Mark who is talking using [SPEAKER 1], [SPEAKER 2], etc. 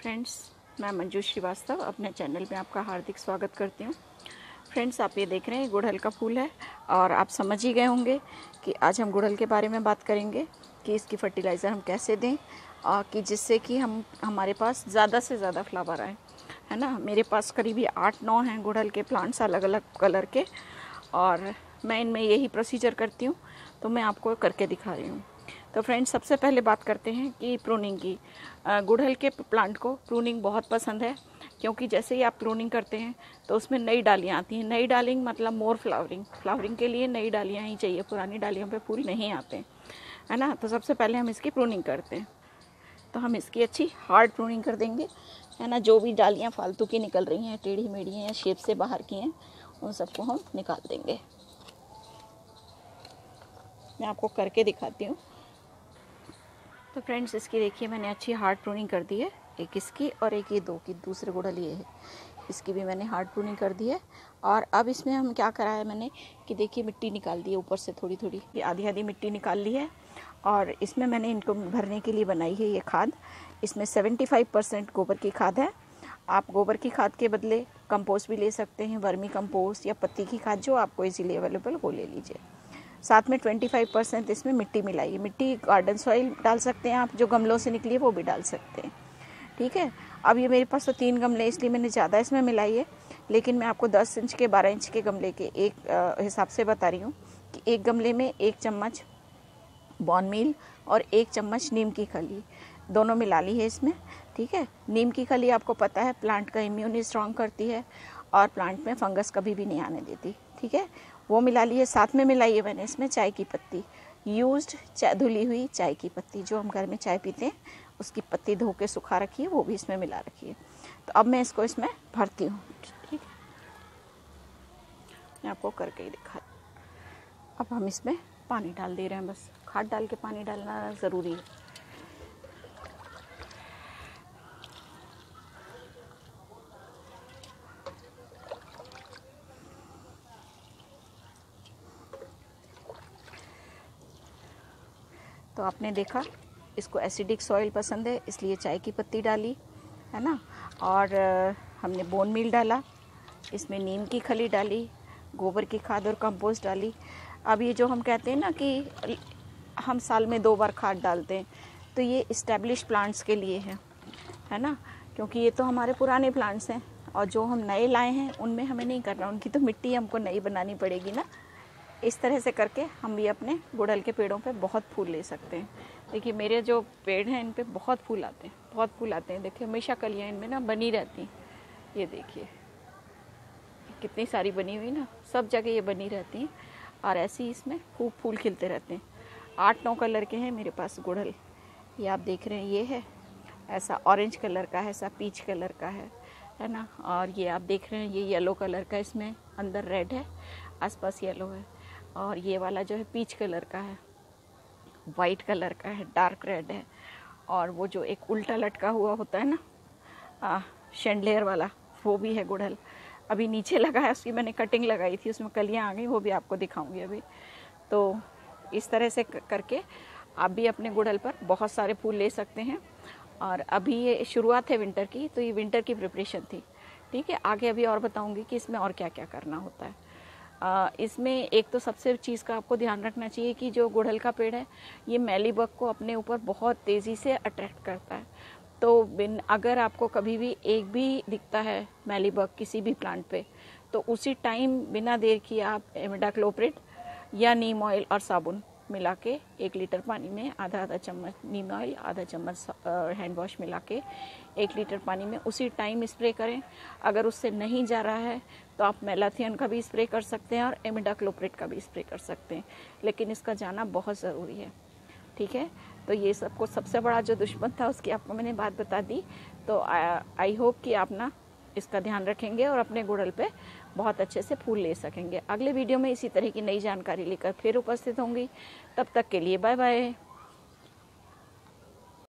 [SPEAKER 1] Friends, मैं मंजू श्रीवास्तव अपने channel में आपका हार्दिक स्वागत करती हूँ। फ्रेंड्स, आप ये देख रहे हैं गुड़हल का फूल है और आप समझ ही गए होंगे कि आज हम गुड़हल के बारे में बात करेंगे कि इसकी फर्टिलाइज़र हम कैसे दें और कि जिससे कि हमारे पास ज़्यादा से ज़्यादा फ्लावर आए, है ना। मेरे पास करीबी 8-9 हैं गुड़हल के प्लांट्स अलग अलग कलर के और मैं इनमें यही प्रोसीजर करती हूँ, तो मैं आपको करके दिखा रही हूँ। तो फ्रेंड्स, सबसे पहले बात करते हैं कि प्रूनिंग की। गुड़हल के प्लांट को प्रूनिंग बहुत पसंद है, क्योंकि जैसे ही आप प्रूनिंग करते हैं तो उसमें नई डालियाँ आती हैं। नई डालिंग मतलब मोर फ्लावरिंग के लिए नई डालियाँ ही चाहिए, पुरानी डालियों पे फूल नहीं आते, है ना। तो सबसे पहले हम इसकी प्रूनिंग करते हैं, तो हम इसकी अच्छी हार्ड प्रूनिंग कर देंगे, है ना। जो भी डालियाँ फालतू की निकल रही हैं, टेढ़ी मेढ़ी हैं या शेप से बाहर की हैं, उन सबको हम निकाल देंगे। मैं आपको करके दिखाती हूँ। तो फ्रेंड्स, इसकी देखिए मैंने अच्छी हार्ड प्रूनिंग कर दी है, एक इसकी और एक ये दो की दूसरे गुड़हल ये है, इसकी भी मैंने हार्ड प्रूनिंग कर दी है। और अब इसमें हम क्या करा है मैंने कि देखिए मिट्टी निकाल दी है ऊपर से, थोड़ी थोड़ी ये आधी आधी मिट्टी निकाल ली है। और इसमें मैंने इनको भरने के लिए बनाई है ये खाद। इसमें 75% गोबर की खाद है। आप गोबर की खाद के बदले कंपोस्ट भी ले सकते हैं, वर्मी कंपोस्ट या पत्ती की खाद, जो आपको इजीली अवेलेबल वो ले लीजिए। साथ में 25% इसमें मिट्टी मिलाइए। मिट्टी गार्डन सॉइल डाल सकते हैं आप, जो गमलों से निकली है वो भी डाल सकते हैं, ठीक है। अब ये मेरे पास तो 3 गमले, इसलिए मैंने ज़्यादा इसमें मिलाई है, लेकिन मैं आपको 10 इंच के 12 इंच के गमले के एक हिसाब से बता रही हूँ कि एक गमले में 1 चम्मच बॉन मील और 1 चम्मच नीम की खली दोनों मिला ली है इसमें, ठीक है। नीम की खली आपको पता है प्लांट का इम्यून स्ट्रॉन्ग करती है और प्लांट में फंगस कभी भी नहीं आने देती, ठीक है। वो मिला ली है। साथ में मिलाई है मैंने इसमें चाय की पत्ती, धुली हुई चाय की पत्ती, जो हम घर में चाय पीते हैं उसकी पत्ती धो के सुखा रखी है, वो भी इसमें मिला रखी है। तो अब मैं इसको इसमें भरती हूँ, ठीक है। मैं आपको करके ही दिखा। अब हम इसमें पानी डाल दे रहे हैं, बस खाद डाल के पानी डालना ज़रूरी है। तो आपने देखा, इसको एसिडिक सॉइल पसंद है इसलिए चाय की पत्ती डाली, है ना। और हमने बोन मील डाला, इसमें नीम की खली डाली, गोबर की खाद और कंपोस्ट डाली। अब ये जो हम कहते हैं ना कि हम साल में 2 बार खाद डालते हैं, तो ये इस्टेब्लिश प्लांट्स के लिए है ना, क्योंकि ये तो हमारे पुराने प्लांट्स हैं और जो हम नए लाए हैं उनमें हमें नहीं करना, उनकी तो मिट्टी हमको नई बनानी पड़ेगी ना। इस तरह से करके हम भी अपने गुड़हल के पेड़ों पे बहुत फूल ले सकते हैं। देखिए मेरे जो पेड़ हैं इन पे बहुत फूल आते हैं, बहुत फूल आते हैं। देखिए हमेशा कलियाँ इनमें ना बनी रहती हैं, ये देखिए कितनी सारी बनी हुई ना, सब जगह ये बनी रहती हैं और ऐसे ही इसमें खूब फूल खिलते रहते हैं। 8-9 कलर के हैं मेरे पास गुड़हल, ये आप देख रहे हैं। ये है ऐसा ऑरेंज कलर का है, ऐसा पीच कलर का है ना। और ये आप देख रहे हैं ये येलो कलर का, इसमें अंदर रेड है, आसपास येलो है। और ये वाला जो है पीच कलर का है, वाइट कलर का है, डार्क रेड है। और वो जो एक उल्टा लटका हुआ होता है ना शैंडलियर वाला, वो भी है गुड़हल। अभी नीचे लगा है, उसकी मैंने कटिंग लगाई थी, उसमें कलियां आ गई, वो भी आपको दिखाऊंगी अभी। तो इस तरह से करके आप भी अपने गुड़हल पर बहुत सारे फूल ले सकते हैं। और अभी ये शुरुआत है विंटर की, तो ये विंटर की प्रिपरेशन थी, ठीक है। आगे अभी और बताऊँगी कि इसमें और क्या क्या करना होता है। इसमें एक तो सबसे चीज़ का आपको ध्यान रखना चाहिए कि जो गुड़हल का पेड़ है ये मेलीबग को अपने ऊपर बहुत तेज़ी से अट्रैक्ट करता है। तो अगर आपको कभी भी एक भी दिखता है मेलीबग किसी भी प्लांट पे, तो उसी टाइम बिना देर किए आप इमिडाक्लोप्रिड या नीम ऑयल और साबुन मिला के 1 लीटर पानी में आधा चम्मच नीम ऑयल, आधा चम्मच हैंड वॉश मिला के 1 लीटर पानी में उसी टाइम स्प्रे करें। अगर उससे नहीं जा रहा है तो आप मेलाथियन का भी स्प्रे कर सकते हैं और इमिडाक्लोप्रिड का भी स्प्रे कर सकते हैं, लेकिन इसका जाना बहुत ज़रूरी है, ठीक है। तो ये सबको सबसे बड़ा जो दुश्मन था उसकी आपको मैंने बात बता दी। तो आई होप कि आप ना इसका ध्यान रखेंगे और अपने गुड़हल पे बहुत अच्छे से फूल ले सकेंगे। अगले वीडियो में इसी तरह की नई जानकारी लेकर फिर उपस्थित होंगी। तब तक के लिए बाय बाय।